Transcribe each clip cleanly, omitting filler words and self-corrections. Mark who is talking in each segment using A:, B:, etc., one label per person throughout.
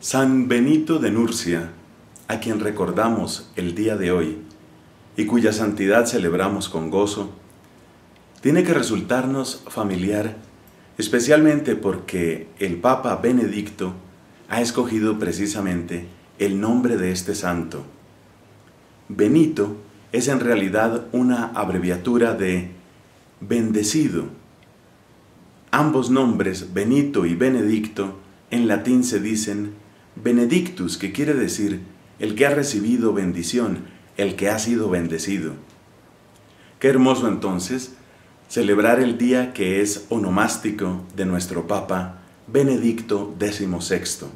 A: San Benito de Nursia, a quien recordamos el día de hoy y cuya santidad celebramos con gozo, tiene que resultarnos familiar, especialmente porque el Papa Benedicto ha escogido precisamente el nombre de este santo. Benito es en realidad una abreviatura de bendecido. Ambos nombres, Benito y Benedicto, en latín se dicen benedictus, que quiere decir el que ha recibido bendición, el que ha sido bendecido. Qué hermoso entonces celebrar el día que es onomástico de nuestro Papa Benedicto XVI.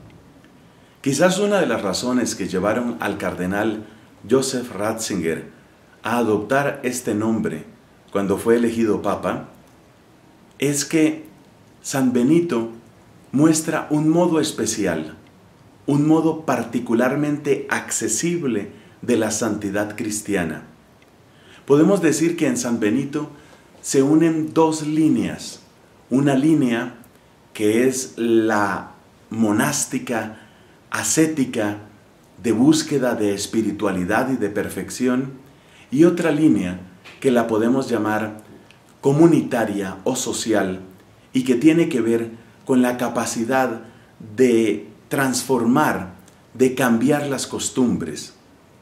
A: Quizás una de las razones que llevaron al cardenal Joseph Ratzinger a adoptar este nombre cuando fue elegido Papa es que San Benito muestra un modo especial, un modo particularmente accesible de la santidad cristiana. Podemos decir que en San Benito se unen dos líneas, una línea que es la monástica, ascética, de búsqueda de espiritualidad y de perfección, y otra línea que la podemos llamar comunitaria o social y que tiene que ver con la capacidad de transformar, de cambiar las costumbres.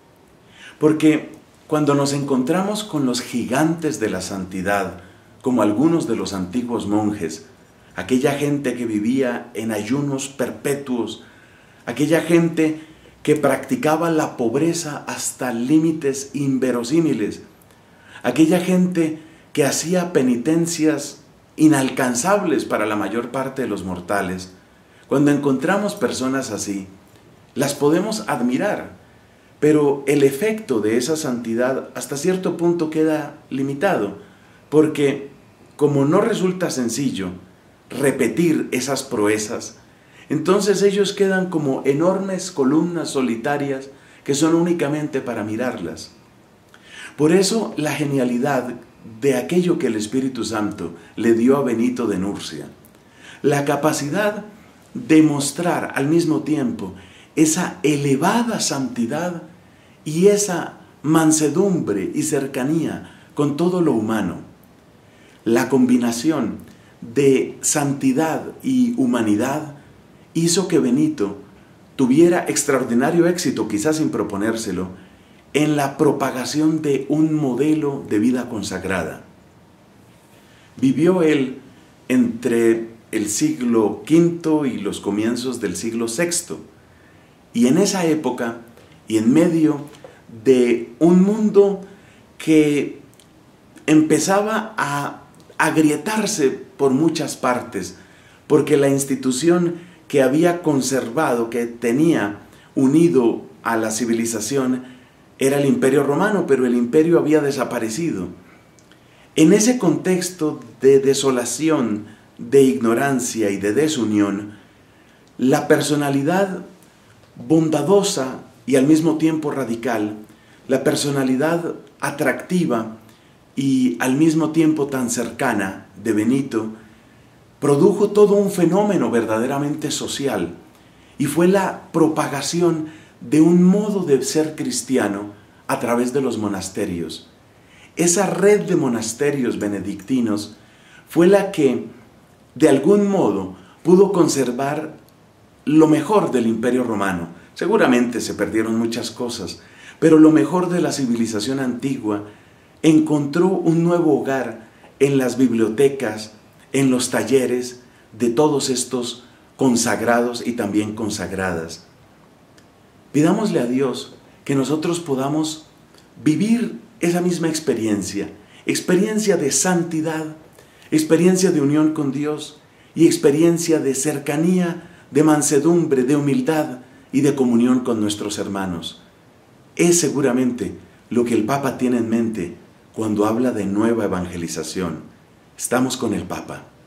A: Porque cuando nos encontramos con los gigantes de la santidad, como algunos de los antiguos monjes, aquella gente que vivía en ayunos perpetuos, aquella gente que practicaba la pobreza hasta límites inverosímiles, aquella gente que hacía penitencias inalcanzables para la mayor parte de los mortales, cuando encontramos personas así, las podemos admirar, pero el efecto de esa santidad hasta cierto punto queda limitado, porque como no resulta sencillo repetir esas proezas, entonces ellos quedan como enormes columnas solitarias que son únicamente para mirarlas. Por eso la genialidad de aquello que el Espíritu Santo le dio a Benito de Nursia, la capacidad de mostrar al mismo tiempo esa elevada santidad y esa mansedumbre y cercanía con todo lo humano. La combinación de santidad y humanidad hizo que Benito tuviera extraordinario éxito, quizás sin proponérselo, en la propagación de un modelo de vida consagrada. Vivió él entre el siglo V y los comienzos del siglo VI, y en esa época, y en medio de un mundo que empezaba a agrietarse por muchas partes, porque la institución que había conservado, que tenía unido a la civilización, era el Imperio Romano, pero el imperio había desaparecido. En ese contexto de desolación, de ignorancia y de desunión, la personalidad bondadosa y al mismo tiempo radical, la personalidad atractiva y al mismo tiempo tan cercana de Benito, produjo todo un fenómeno verdaderamente social, y fue la propagación de un modo de ser cristiano a través de los monasterios. Esa red de monasterios benedictinos fue la que, de algún modo, pudo conservar lo mejor del Imperio Romano. Seguramente se perdieron muchas cosas, pero lo mejor de la civilización antigua encontró un nuevo hogar en las bibliotecas, en los talleres de todos estos consagrados y también consagradas. Pidámosle a Dios que nosotros podamos vivir esa misma experiencia de santidad, experiencia de unión con Dios y experiencia de cercanía, de mansedumbre, de humildad y de comunión con nuestros hermanos. Es seguramente lo que el Papa tiene en mente cuando habla de nueva evangelización. Estamos con el Papa.